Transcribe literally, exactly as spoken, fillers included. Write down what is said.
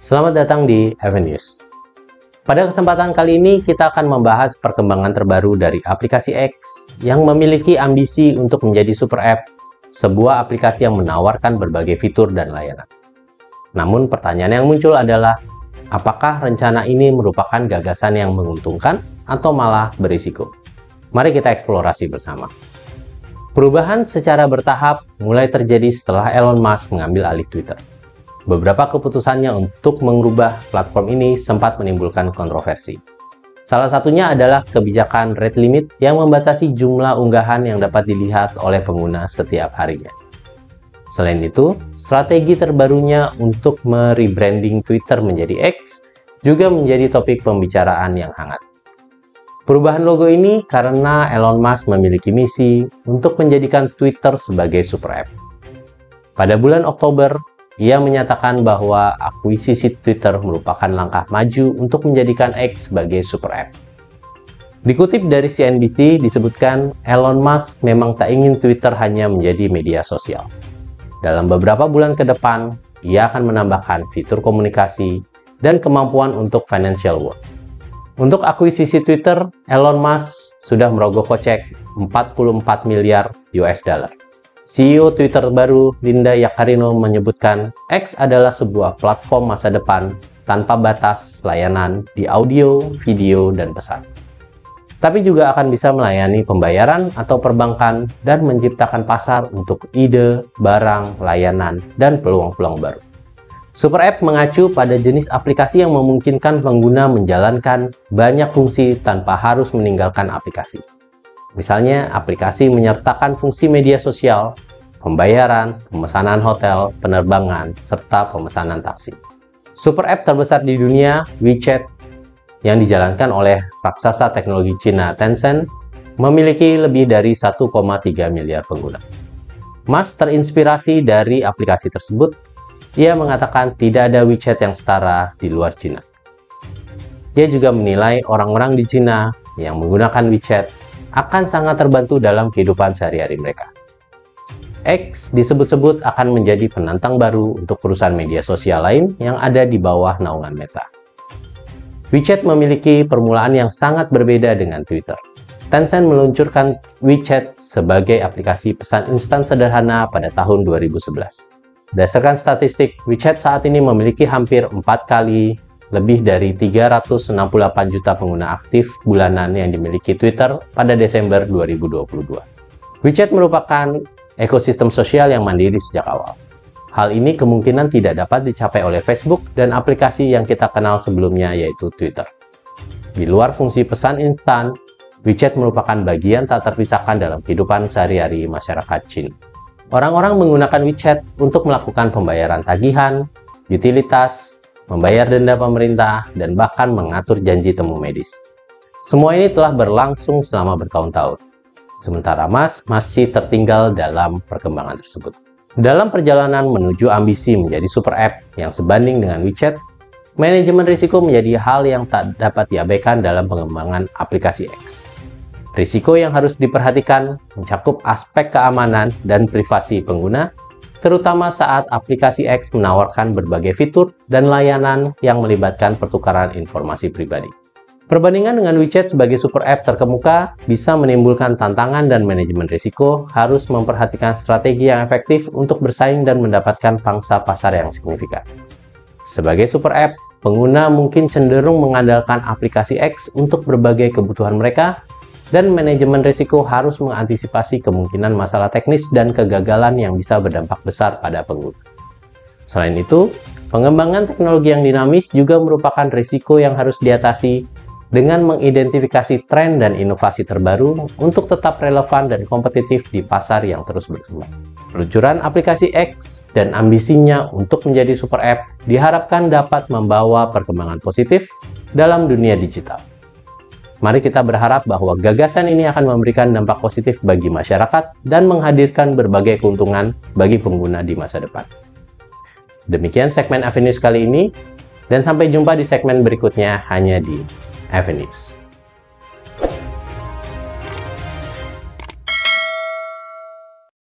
Selamat datang di Avenues. Pada kesempatan kali ini kita akan membahas perkembangan terbaru dari aplikasi X yang memiliki ambisi untuk menjadi super app, sebuah aplikasi yang menawarkan berbagai fitur dan layanan. Namun pertanyaan yang muncul adalah, apakah rencana ini merupakan gagasan yang menguntungkan atau malah berisiko? Mari kita eksplorasi bersama. Perubahan secara bertahap mulai terjadi setelah Elon Musk mengambil alih Twitter. Beberapa keputusannya untuk mengubah platform ini sempat menimbulkan kontroversi. Salah satunya adalah kebijakan rate limit yang membatasi jumlah unggahan yang dapat dilihat oleh pengguna setiap harinya. Selain itu, strategi terbarunya untuk merebranding Twitter menjadi X juga menjadi topik pembicaraan yang hangat. Perubahan logo ini karena Elon Musk memiliki misi untuk menjadikan Twitter sebagai super app. Pada bulan Oktober, ia menyatakan bahwa akuisisi Twitter merupakan langkah maju untuk menjadikan X sebagai super app. Dikutip dari C N B C, disebutkan Elon Musk memang tak ingin Twitter hanya menjadi media sosial. Dalam beberapa bulan ke depan, ia akan menambahkan fitur komunikasi dan kemampuan untuk financial world. Untuk akuisisi Twitter, Elon Musk sudah merogoh kocek empat puluh empat miliar U S dollar. C E O Twitter baru Linda Yaccarino menyebutkan X adalah sebuah platform masa depan tanpa batas layanan di audio, video, dan pesan. Tapi juga akan bisa melayani pembayaran atau perbankan dan menciptakan pasar untuk ide, barang, layanan, dan peluang-peluang baru. Super App mengacu pada jenis aplikasi yang memungkinkan pengguna menjalankan banyak fungsi tanpa harus meninggalkan aplikasi. Misalnya, aplikasi menyertakan fungsi media sosial, pembayaran, pemesanan hotel, penerbangan, serta pemesanan taksi. Super app terbesar di dunia, WeChat, yang dijalankan oleh raksasa teknologi Cina Tencent, memiliki lebih dari satu koma tiga miliar pengguna. Musk terinspirasi dari aplikasi tersebut. Ia mengatakan tidak ada WeChat yang setara di luar Cina. Ia juga menilai orang-orang di Cina yang menggunakan WeChat akan sangat terbantu dalam kehidupan sehari-hari mereka. X disebut-sebut akan menjadi penantang baru untuk perusahaan media sosial lain yang ada di bawah naungan Meta. WeChat memiliki permulaan yang sangat berbeda dengan Twitter. Tencent meluncurkan WeChat sebagai aplikasi pesan instan sederhana pada tahun dua ribu sebelas. Berdasarkan statistik, WeChat saat ini memiliki hampir empat kali lebih dari tiga ratus enam puluh delapan juta pengguna aktif bulanan yang dimiliki Twitter pada Desember dua ribu dua puluh dua. WeChat merupakan ekosistem sosial yang mandiri sejak awal. Hal ini kemungkinan tidak dapat dicapai oleh Facebook dan aplikasi yang kita kenal sebelumnya, yaitu Twitter. Di luar fungsi pesan instan, WeChat merupakan bagian tak terpisahkan dalam kehidupan sehari-hari masyarakat Cina. Orang-orang menggunakan WeChat untuk melakukan pembayaran tagihan, utilitas, membayar denda pemerintah, dan bahkan mengatur janji temu medis. Semua ini telah berlangsung selama bertahun-tahun. Sementara Musk masih tertinggal dalam perkembangan tersebut. Dalam perjalanan menuju ambisi menjadi super app yang sebanding dengan WeChat, manajemen risiko menjadi hal yang tak dapat diabaikan dalam pengembangan aplikasi X. Risiko yang harus diperhatikan mencakup aspek keamanan dan privasi pengguna, terutama saat aplikasi X menawarkan berbagai fitur dan layanan yang melibatkan pertukaran informasi pribadi. Perbandingan dengan WeChat sebagai super app terkemuka bisa menimbulkan tantangan dan manajemen risiko harus memperhatikan strategi yang efektif untuk bersaing dan mendapatkan pangsa pasar yang signifikan. Sebagai super app, pengguna mungkin cenderung mengandalkan aplikasi X untuk berbagai kebutuhan mereka, dan manajemen risiko harus mengantisipasi kemungkinan masalah teknis dan kegagalan yang bisa berdampak besar pada pengguna. Selain itu, pengembangan teknologi yang dinamis juga merupakan risiko yang harus diatasi dengan mengidentifikasi tren dan inovasi terbaru untuk tetap relevan dan kompetitif di pasar yang terus berkembang. Peluncuran aplikasi X dan ambisinya untuk menjadi super app diharapkan dapat membawa perkembangan positif dalam dunia digital. Mari kita berharap bahwa gagasan ini akan memberikan dampak positif bagi masyarakat dan menghadirkan berbagai keuntungan bagi pengguna di masa depan. Demikian segmen Avenues kali ini, dan sampai jumpa di segmen berikutnya hanya di Avenues.